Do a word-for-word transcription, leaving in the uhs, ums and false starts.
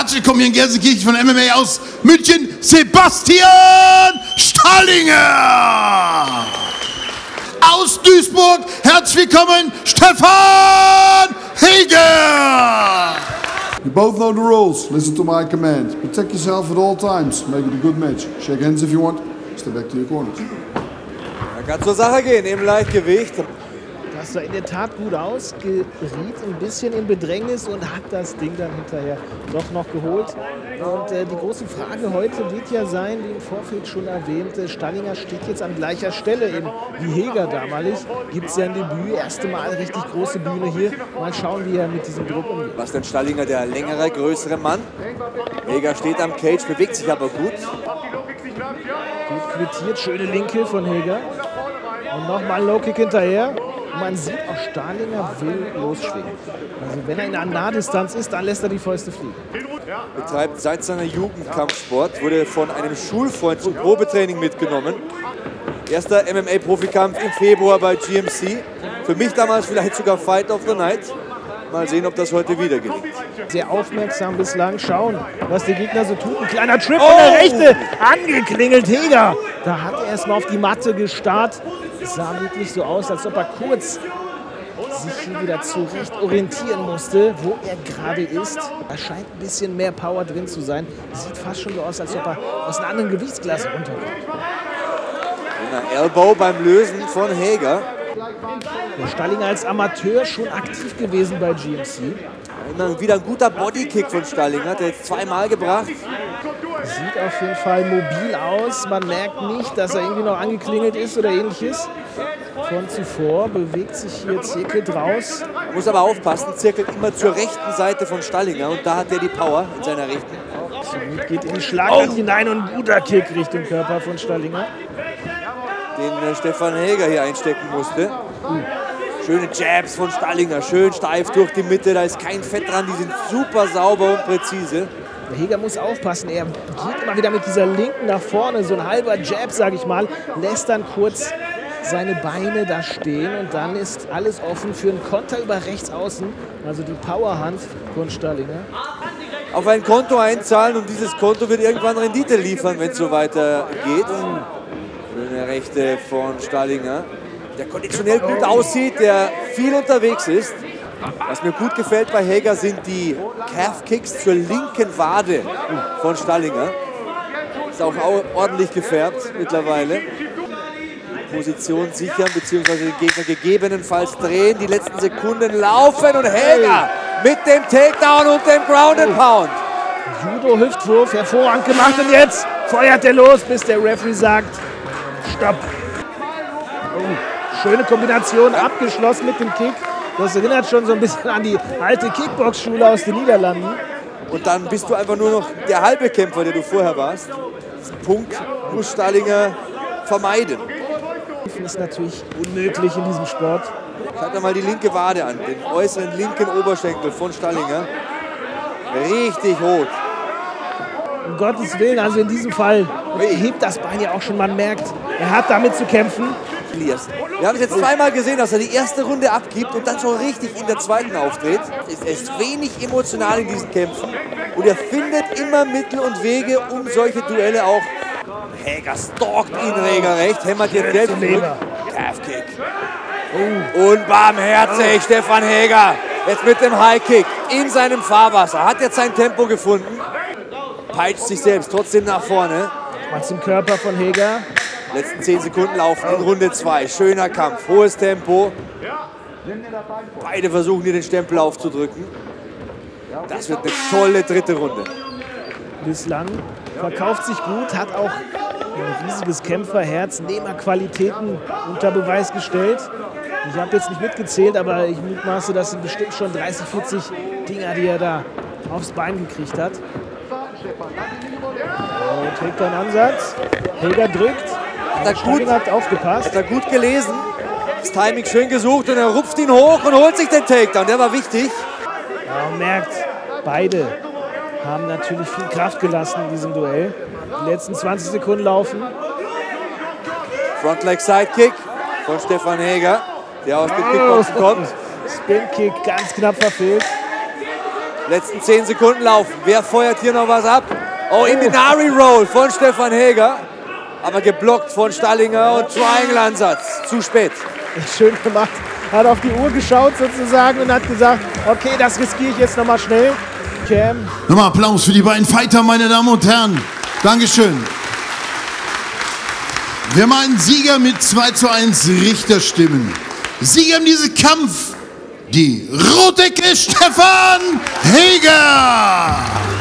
Herzlich willkommen hier in Gelsenkirchen von M M A aus München, Sebastian Stallinger! Aus Duisburg, herzlich willkommen, Stefan Heger! You both know the rules. Listen to my command. Protect yourself at all times. Make it a good match. Shake hands if you want. Step back to your corners. Er kann zur Sache gehen im Leichtgewicht. Das sah in der Tat gut aus, geriet ein bisschen in Bedrängnis und hat das Ding dann hinterher doch noch geholt. Und äh, die große Frage heute wird ja sein, wie im Vorfeld schon erwähnt, äh, Stallinger steht jetzt an gleicher Stelle eben wie Heger damalig. Gibt es ja ein Debüt, erste Mal richtig große Bühne hier. Mal schauen, wie er mit diesem Druck umgeht. Bastian Stallinger, der längere, größere Mann. Heger steht am Cage, bewegt sich aber gut. Gut quittiert, schöne Linke von Heger. Und nochmal ein Low-Kick hinterher. Und man sieht auch, Stallinger will losschwingen. Also wenn er in einer Nahdistanz ist, dann lässt er die Fäuste fliegen. Betreibt seit seiner Jugend Kampfsport, wurde von einem Schulfreund zum Probetraining mitgenommen. Erster M M A-Profikampf im Februar bei G M C. Für mich damals vielleicht sogar Fight of the Night. Mal sehen, ob das heute wieder gelingt. Sehr aufmerksam bislang. Schauen, was die Gegner so tun. Ein kleiner Trip von der Rechte. Angeklingelt Heger. Da hat er erstmal auf die Matte gestarrt. Es sah wirklich so aus, als ob er kurz sich hier wieder zurecht orientieren musste, wo er gerade ist. Da scheint ein bisschen mehr Power drin zu sein. Sieht fast schon so aus, als ob er aus einer anderen Gewichtsklasse runterkommt. Elbow beim Lösen von Heger. Der Stallinger als Amateur schon aktiv gewesen bei G M C. Immer wieder ein guter Bodykick von Stallinger, hat er jetzt zweimal gebracht. Sieht auf jeden Fall mobil aus. Man merkt nicht, dass er irgendwie noch angeklingelt ist oder ähnliches. Von zuvor bewegt sich hier, zirkelt raus. Muss aber aufpassen, zirkelt immer zur rechten Seite von Stallinger und da hat er die Power in seiner rechten. Somit geht in die Schlaghand oh. hinein und ein guter Kick Richtung Körper von Stallinger. Den äh, Stefan Heger hier einstecken musste. Uh. Schöne Jabs von Stallinger, schön steif durch die Mitte, da ist kein Fett dran, die sind super sauber und präzise. Der Heger muss aufpassen, er geht immer wieder mit dieser Linken nach vorne, so ein halber Jab, sage ich mal, lässt dann kurz seine Beine da stehen und dann ist alles offen für einen Konter über rechts außen, also die Powerhand von Stallinger. Auf ein Konto einzahlen und dieses Konto wird irgendwann Rendite liefern, wenn es so weitergeht. Schöne Rechte von Stallinger, der konditionell gut aussieht, der viel unterwegs ist. Was mir gut gefällt bei Heger sind die Calf-Kicks zur linken Wade von Stallinger. Ist auch ordentlich gefärbt mittlerweile. Position sichern bzw. den Gegner gegebenenfalls drehen. Die letzten Sekunden laufen und Heger mit dem Takedown und dem Ground and Pound. Judo-Hüftwurf, hervorragend gemacht und jetzt feuert er los, bis der Referee sagt, stopp. Oh, schöne Kombination, abgeschlossen mit dem Kick. Das erinnert schon so ein bisschen an die alte Kickbox-Schule aus den Niederlanden. Und dann bist du einfach nur noch der halbe Kämpfer, der du vorher warst. Diesen Punkt muss Stallinger vermeiden. Das ist natürlich unmöglich in diesem Sport. Schaut mal die linke Wade an, den äußeren linken Oberschenkel von Stallinger. Richtig rot. Um Gottes Willen, also in diesem Fall hebt das Bein ja auch schon, man merkt, er hat damit zu kämpfen. Wir haben es jetzt zweimal gesehen, dass er die erste Runde abgibt und dann schon richtig in der zweiten auftritt. Er ist wenig emotional in diesen Kämpfen und er findet immer Mittel und Wege, um solche Duelle auch. Heger stalkt ihn regelrecht, hämmert jetzt selbst zurück. Calf-Kick. Und barmherzig, Stefan Heger. Jetzt mit dem High-Kick in seinem Fahrwasser. Hat jetzt sein Tempo gefunden. Peitscht sich selbst trotzdem nach vorne. Mal zum Körper von Heger. Letzten zehn Sekunden laufen in Runde zwei. Schöner Kampf, hohes Tempo. Beide versuchen hier den Stempel aufzudrücken. Das wird eine tolle dritte Runde. Bislang verkauft sich gut, hat auch ein riesiges Kämpferherz, Nehmerqualitäten unter Beweis gestellt. Ich habe jetzt nicht mitgezählt, aber ich mutmaße, das sind bestimmt schon dreißig, vierzig Dinger, die er da aufs Bein gekriegt hat. Oh, trägt einen Ansatz. Heger drückt. Hat er, gut, hat aufgepasst. Hat er gut gelesen. Das Timing schön gesucht und er rupft ihn hoch und holt sich den Takedown. Der war wichtig. Ja, man merkt, beide haben natürlich viel Kraft gelassen in diesem Duell. Die letzten zwanzig Sekunden laufen. Frontleg Sidekick von Stefan Heger, der aus dem Kickboxen kommt. Spin-Kick ganz knapp verfehlt. Letzten zehn Sekunden laufen. Wer feuert hier noch was ab? Oh, Iminari Roll von Stefan Heger. Aber geblockt von Stallinger und Triangle-Ansatz. Zu spät. Schön gemacht. Hat auf die Uhr geschaut sozusagen und hat gesagt, okay, das riskiere ich jetzt nochmal schnell. Cam. Nochmal Applaus für die beiden Fighter, meine Damen und Herren. Dankeschön. Wir haben einen Sieger mit zwei zu eins Richterstimmen. Sieger in diesem Kampf, die Rotecke Stefan Heger.